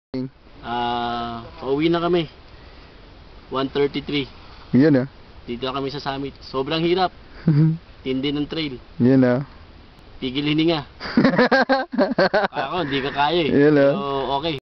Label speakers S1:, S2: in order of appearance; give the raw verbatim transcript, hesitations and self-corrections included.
S1: Ah, pauwi na kami. one thirty-three.
S2: Yan ah.
S1: Dito na kami sa summit. Sobrang hirap. Tindi ng trail.
S2: Yan ah.
S1: Pigil hininga. Ako, hindi ka kaya eh.
S2: Yan ah.
S1: Pero okay.